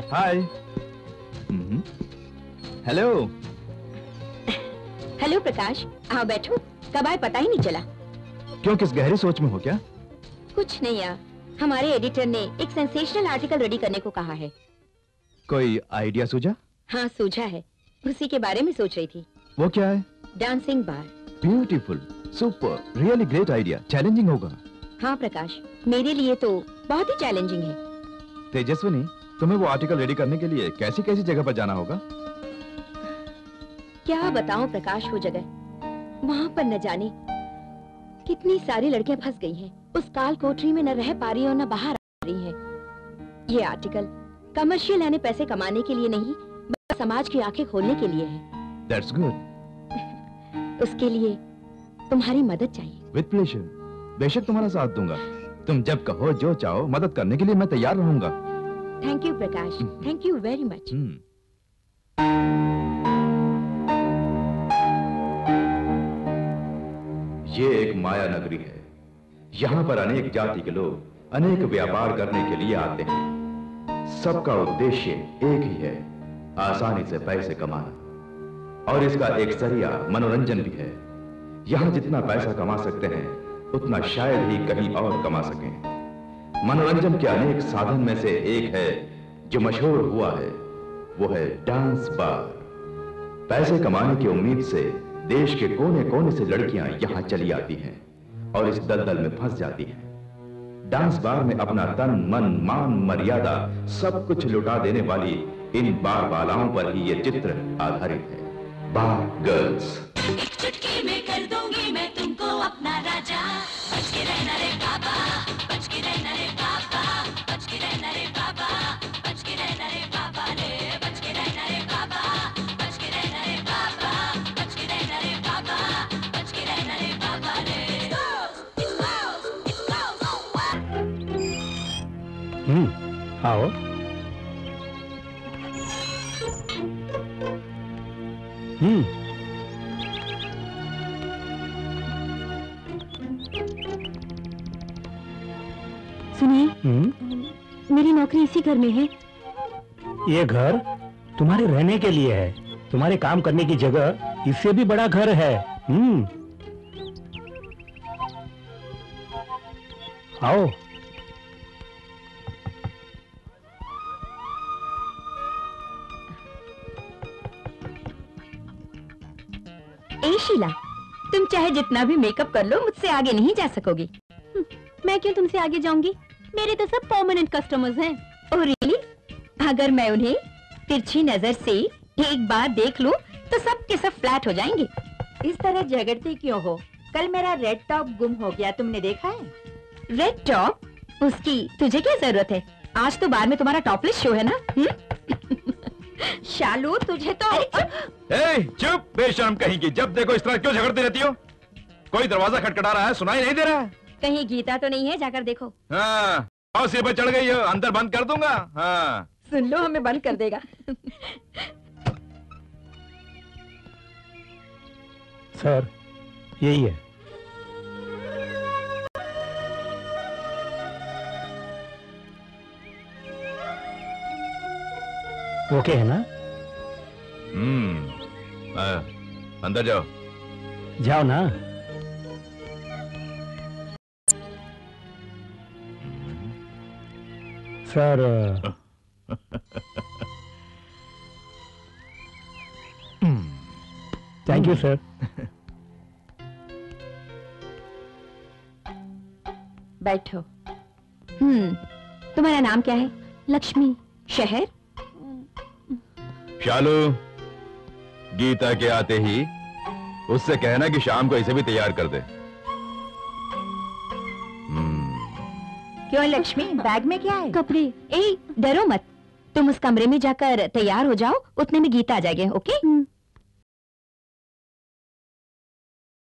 हाय। Hello. Hello प्रकाश, आओ बैठो। कब आए पता ही नहीं चला। क्यों, किस गहरी सोच में हो क्या? कुछ नहीं यार, हमारे एडिटर ने एक सेंसेशनल आर्टिकल रेडी करने को कहा है। कोई आइडिया सूझा? हाँ सूझा है, उसी के बारे में सोच रही थी। वो क्या है? Dancing bar. Beautiful, super, really great idea. Challenging होगा। हाँ प्रकाश, मेरे लिए तो बहुत ही चैलेंजिंग है। तेजस्विनी, तुम्हें वो आर्टिकल रेडी करने के लिए कैसी कैसी जगह पर जाना होगा? क्या बताऊं प्रकाश, वो जगह, वहाँ पर न जाने कितनी सारी लड़कियां फंस गई हैं। उस काल कोठरी में न रह पा रही और न बाहर आ रही हैं। ये आर्टिकल कमर्शियल यानी पैसे कमाने के लिए नहीं, बस समाज की आंखें खोलने के लिए है। That's good. उसके लिए तुम्हारी मदद चाहिए। With pleasure. बेशक तुम्हारा साथ दूंगा। तुम जब कहो, जो चाहो, मदद करने के लिए मैं तैयार रहूंगा। Thank you Prakash, thank you very much. ये एक माया नगरी है। यहाँ पर अनेक जाति के लोग अनेक व्यापार करने के लिए आते हैं। सबका उद्देश्य एक ही है, आसानी से पैसे कमाना। और इसका एक जरिया मनोरंजन भी है। यहाँ जितना पैसा कमा सकते हैं, उतना शायद ही कहीं और कमा सकें। मनोरंजन के अनेक साधन में से एक है जो मशहूर हुआ है, वो है डांस बार। पैसे कमाने की उम्मीद से देश के कोने कोने से लड़कियां यहां चली आती हैं और इस दलदल में फंस जाती हैं। डांस बार में अपना तन मन मान मर्यादा सब कुछ लुटा देने वाली इन बार बालाओं पर ही ये चित्र आधारित है। Bar girls. एक चुटकी में कर दूंगी मैं तुमको अपना राजा। बच के रहना रे बाबा, बच के रहना रे बाबा, बच के रहना रे बाबा, बच के रहना रे बाबा रे, बच के रहना रे बाबा, बच के रहना रे बाबा, बच के रहना रे बाबा, बच के रहना रे बाबा रे। आओ। सुनिए, मेरी नौकरी इसी घर में है। ये घर तुम्हारे रहने के लिए है। तुम्हारे काम करने की जगह इससे भी बड़ा घर है। आओ। ए शीला, तुम चाहे जितना भी मेकअप कर लो, मुझसे आगे नहीं जा सकोगी। मैं क्यों तुमसे आगे जाऊंगी? मेरे तो सब परमानेंट कस्टमर्स हैं। Oh really? अगर मैं उन्हें तिरछी नजर से एक बार देख लूं, तो सब के सब फ्लैट हो जाएंगे। इस तरह झगड़ती क्यों हो? कल मेरा रेड टॉप गुम हो गया, तुमने देखा है? Red top? उसकी तुझे क्या जरूरत है? आज तो बार में तुम्हारा टॉपलेस शो है ना? शालू, तुझे तो चुप बेशर्म कहीं की। जब देखो इस तरह क्यों झगड़ती रहती हो? कोई दरवाजा खटखटा रहा है, सुनाई नहीं दे रहा है? कहीं गीता तो नहीं है? जाकर देखो। हाँ, और सिर पर चढ़ गई हो, अंदर बंद कर दूंगा। हाँ। सुन लो, हमें बंद कर देगा। सर, यही है। ओके है ना? अंदर जाओ। जाओ ना। Sir, thank you sir. बैठो। तुम्हारा नाम क्या है? लक्ष्मी। शहर? शालू, गीता के आते ही उससे कहना कि शाम को इसे भी तैयार कर दे। क्यों लक्ष्मी, बैग में क्या है? कपड़े। ए, डरो मत, तुम उस कमरे में जाकर तैयार हो जाओ, उतने में गीता आ जाएगी। ओके?